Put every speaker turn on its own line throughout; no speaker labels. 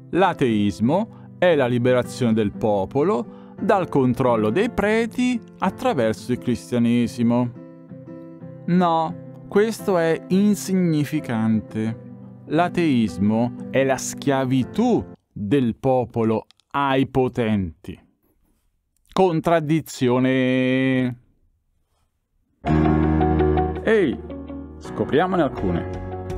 L'ateismo è la liberazione del popolo dal controllo dei preti attraverso il cristianesimo. No, questo è insignificante. L'ateismo è la schiavitù del popolo ai potenti. Contraddizione. Ehi, scopriamone alcune.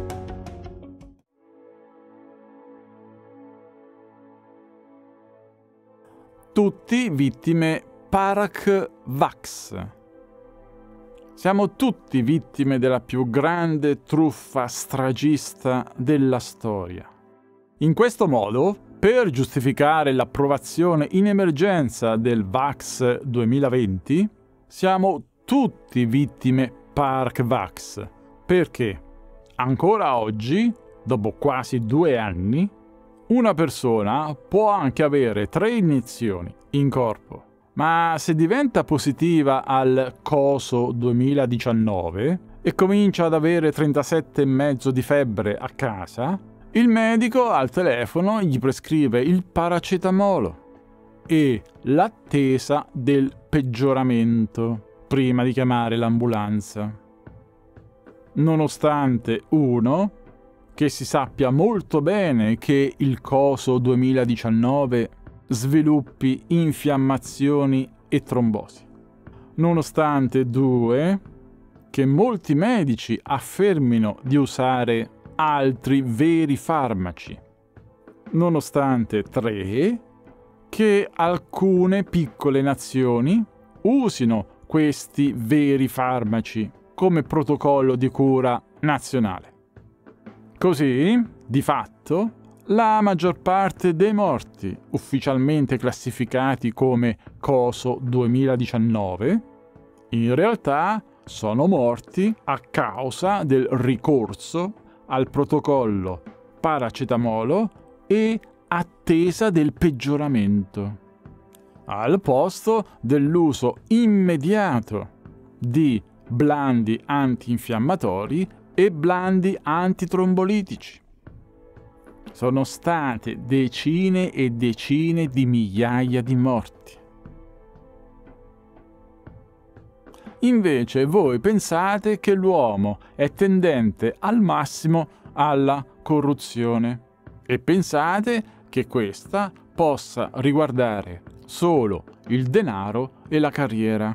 Tutti vittime Parak Vax. Siamo tutti vittime della più grande truffa stragista della storia. In questo modo, per giustificare l'approvazione in emergenza del Vax 2020, siamo tutti vittime Parak Vax. Perché? Ancora oggi, dopo quasi 2 anni, una persona può anche avere 3 iniezioni in corpo, ma se diventa positiva al coso 2019 e comincia ad avere 37,5 di febbre a casa, il medico al telefono gli prescrive il paracetamolo e l'attesa del peggioramento prima di chiamare l'ambulanza. Nonostante uno, che si sappia molto bene che il coso 2019 sviluppi infiammazioni e trombosi. Nonostante 2, che molti medici affermino di usare altri veri farmaci. Nonostante 3, che alcune piccole nazioni usino questi veri farmaci come protocollo di cura nazionale. Così, di fatto, la maggior parte dei morti, ufficialmente classificati come coso 2019, in realtà sono morti a causa del ricorso al protocollo paracetamolo e attesa del peggioramento, al posto dell'uso immediato di blandi antinfiammatori e blandi antitrombolitici. Sono state decine e decine di migliaia di morti. Invece voi pensate che l'uomo è tendente al massimo alla corruzione e pensate che questa possa riguardare solo il denaro e la carriera.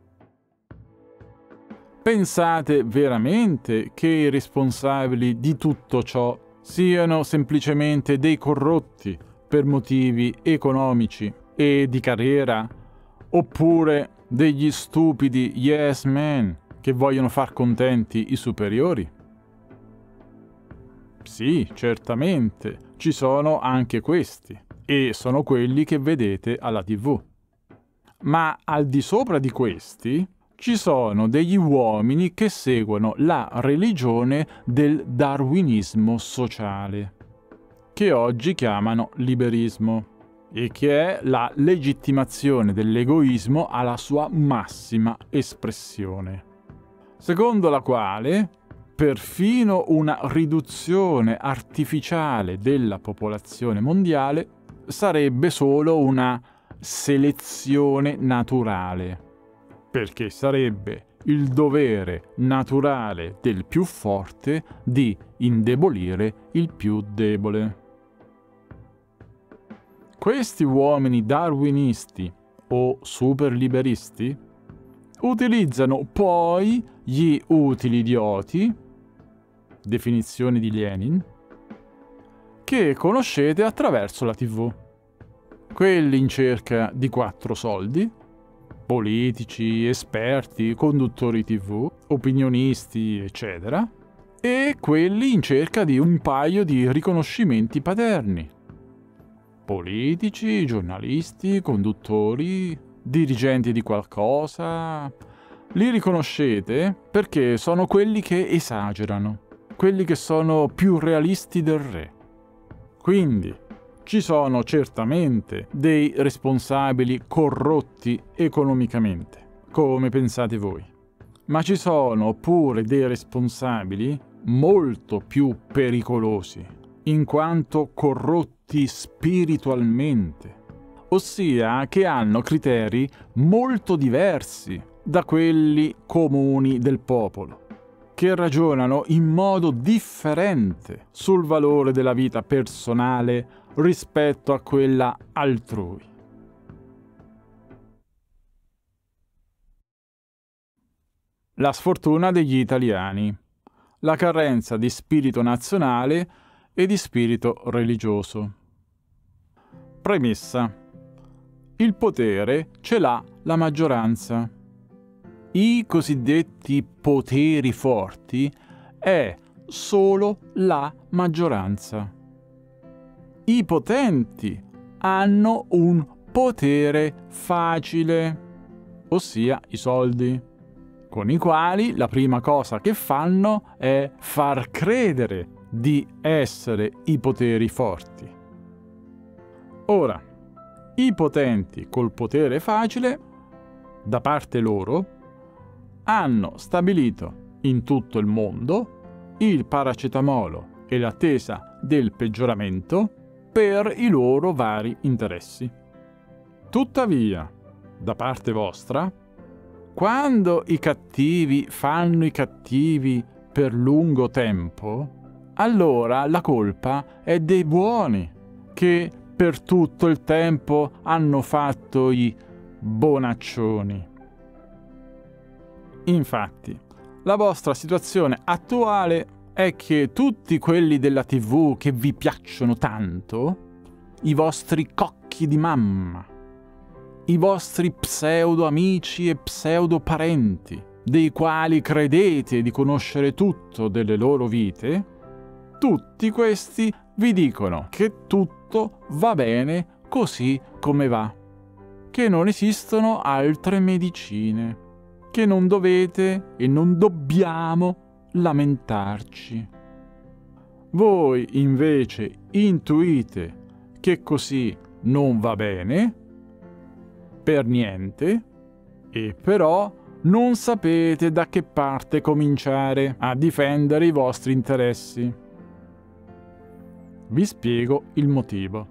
Pensate veramente che i responsabili di tutto ciò siano semplicemente dei corrotti per motivi economici e di carriera, oppure degli stupidi yes men che vogliono far contenti i superiori? Sì, certamente, ci sono anche questi, e sono quelli che vedete alla TV. Ma al di sopra di questi ci sono degli uomini che seguono la religione del darwinismo sociale, che oggi chiamano liberismo, e che è la legittimazione dell'egoismo alla sua massima espressione, secondo la quale perfino una riduzione artificiale della popolazione mondiale sarebbe solo una selezione naturale, perché sarebbe il dovere naturale del più forte di indebolire il più debole. Questi uomini darwinisti o superliberisti utilizzano poi gli utili idioti, definizione di Lenin, che conoscete attraverso la TV. Quelli in cerca di 4 soldi, politici, esperti, conduttori TV, opinionisti, eccetera, e quelli in cerca di un paio di riconoscimenti paterni. Politici, giornalisti, conduttori, dirigenti di qualcosa. Li riconoscete perché sono quelli che esagerano, quelli che sono più realisti del re. Quindi ci sono certamente dei responsabili corrotti economicamente, come pensate voi, ma ci sono pure dei responsabili molto più pericolosi, in quanto corrotti spiritualmente, ossia che hanno criteri molto diversi da quelli comuni del popolo, che ragionano in modo differente sul valore della vita personale rispetto a quella altrui. La sfortuna degli italiani, la carenza di spirito nazionale e di spirito religioso. Premessa. Il potere ce l'ha la maggioranza. I cosiddetti poteri forti è solo la maggioranza. I potenti hanno un potere facile, ossia i soldi, con i quali la prima cosa che fanno è far credere di essere i poteri forti. Ora, i potenti col potere facile, da parte loro, hanno stabilito in tutto il mondo il paracetamolo e l'attesa del peggioramento per i loro vari interessi. Tuttavia, da parte vostra, quando i cattivi fanno i cattivi per lungo tempo, allora la colpa è dei buoni, che per tutto il tempo hanno fatto i bonaccioni. Infatti, la vostra situazione attuale è che tutti quelli della TV che vi piacciono tanto, i vostri cocchi di mamma, i vostri pseudo amici e pseudo parenti, dei quali credete di conoscere tutto delle loro vite, tutti questi vi dicono che tutto va bene così come va, che non esistono altre medicine, che non dovete e non dobbiamo lamentarci. Voi invece intuite che così non va bene per niente, e però non sapete da che parte cominciare a difendere i vostri interessi. Vi spiego il motivo.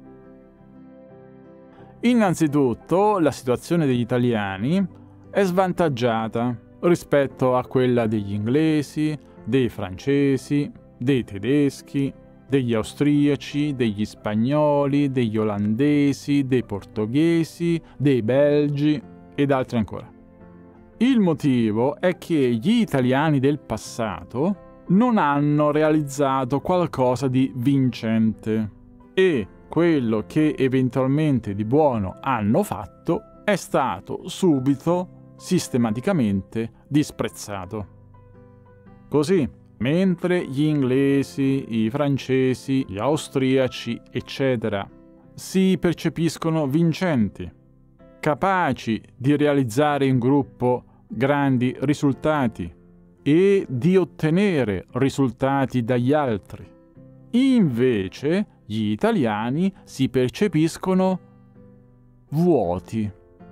Innanzitutto, la situazione degli italiani è svantaggiata rispetto a quella degli inglesi, dei francesi, dei tedeschi, degli austriaci, degli spagnoli, degli olandesi, dei portoghesi, dei belgi ed altri ancora. Il motivo è che gli italiani del passato non hanno realizzato qualcosa di vincente e quello che eventualmente di buono hanno fatto è stato subito, sistematicamente disprezzato. Così, mentre gli inglesi, i francesi, gli austriaci, eccetera, si percepiscono vincenti, capaci di realizzare in gruppo grandi risultati e di ottenere risultati dagli altri, invece gli italiani si percepiscono vuoti,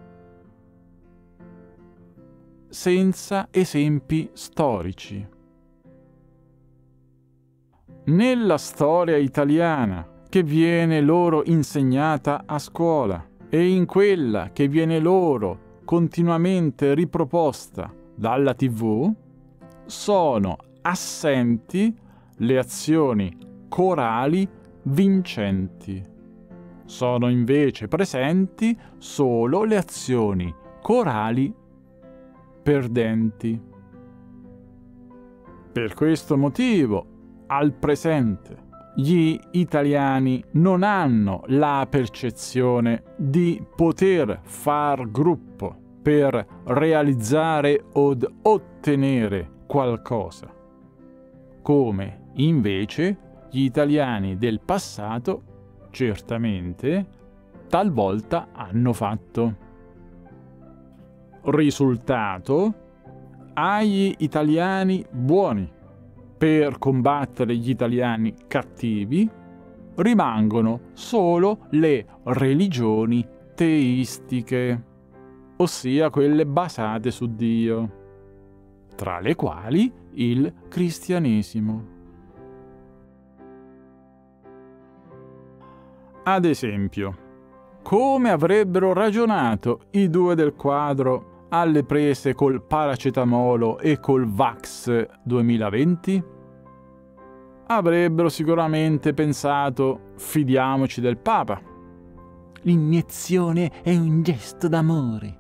senza esempi storici. Nella storia italiana che viene loro insegnata a scuola e in quella che viene loro continuamente riproposta dalla TV, sono assenti le azioni corali vincenti. Sono invece presenti solo le azioni corali perdenti. Per questo motivo, al presente, gli italiani non hanno la percezione di poter far gruppo per realizzare od ottenere qualcosa, come invece gli italiani del passato certamente talvolta hanno fatto. Risultato: agli italiani buoni, per combattere gli italiani cattivi, rimangono solo le religioni teistiche, ossia quelle basate su Dio, tra le quali il cristianesimo. Ad esempio, come avrebbero ragionato i due del quadro alle prese col paracetamolo e col Vax 2020? Avrebbero sicuramente pensato: fidiamoci del Papa. L'iniezione è un gesto d'amore.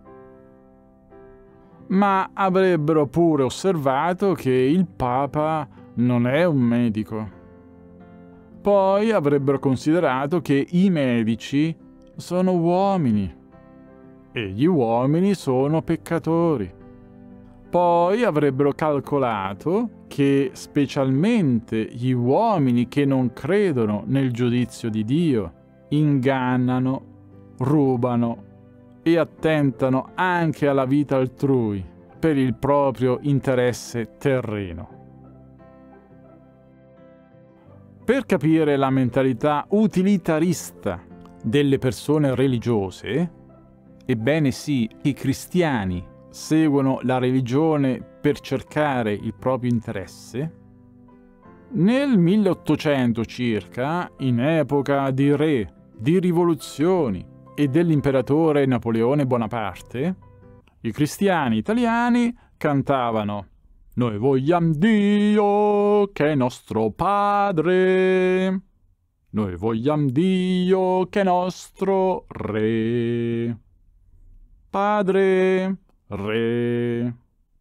Ma avrebbero pure osservato che il Papa non è un medico. Poi avrebbero considerato che i medici sono uomini e gli uomini sono peccatori. Poi avrebbero calcolato che specialmente gli uomini che non credono nel giudizio di Dio ingannano, rubano e attentano anche alla vita altrui per il proprio interesse terreno. Per capire la mentalità utilitarista delle persone religiose, ebbene sì, i cristiani seguono la religione per cercare il proprio interesse, nel 1800 circa, in epoca di re, di rivoluzioni e dell'imperatore Napoleone Bonaparte, i cristiani italiani cantavano: «Noi vogliamo Dio che è nostro Padre, noi vogliamo Dio che è nostro Re, Padre, Re».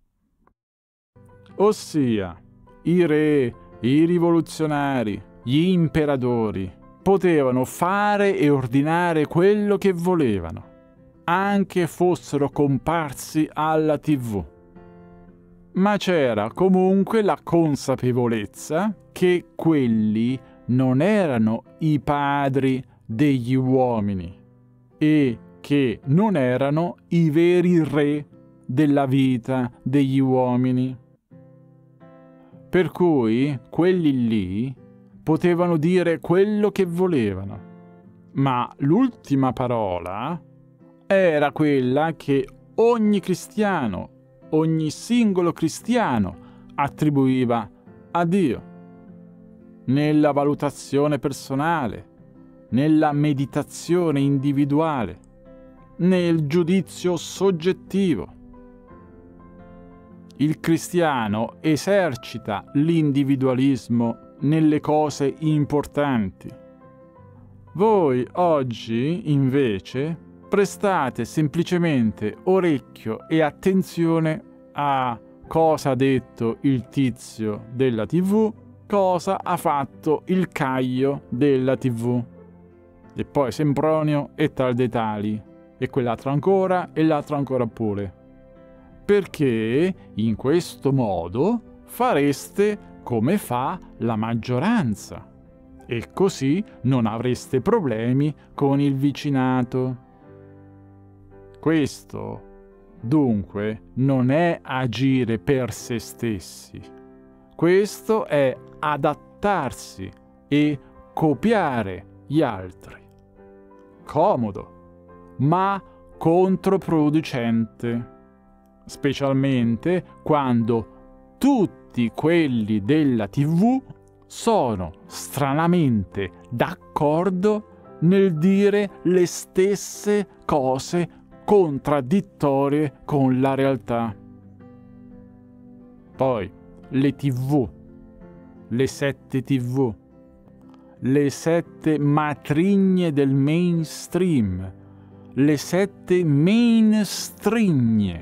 Ossia, i re, i rivoluzionari, gli imperatori potevano fare e ordinare quello che volevano, anche fossero comparsi alla TV. Ma c'era comunque la consapevolezza che quelli non erano i padri degli uomini e che non erano i veri re della vita degli uomini. Per cui quelli lì potevano dire quello che volevano, ma l'ultima parola era quella che ogni cristiano, ogni singolo cristiano attribuiva a Dio, nella valutazione personale, nella meditazione individuale, nel giudizio soggettivo. Il cristiano esercita l'individualismo nelle cose importanti. Voi oggi, invece, prestate semplicemente orecchio e attenzione a cosa ha detto il tizio della TV, cosa ha fatto il Caio della TV, e poi Sempronio e tal dei tali, e quell'altro ancora e l'altro ancora pure. Perché in questo modo fareste come fa la maggioranza e così non avreste problemi con il vicinato. Questo, dunque, non è agire per se stessi. Questo è adattarsi e copiare gli altri. Comodo, ma controproducente. Specialmente quando tutti quelli della TV sono stranamente d'accordo nel dire le stesse cose contraddittorie con la realtà. Poi le TV, le 7 TV, le 7 matrigne del mainstream, le 7 mainstreagne.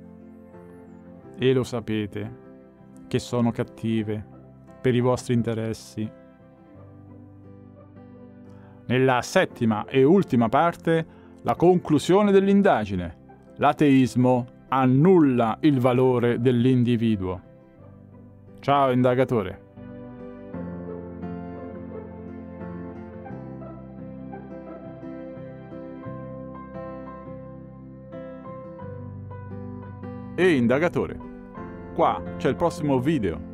E lo sapete che sono cattive per i vostri interessi. Nella settima e ultima parte, la conclusione dell'indagine. L'ateismo annulla il valore dell'individuo. Ciao indagatore. Ehi indagatore, qua c'è il prossimo video.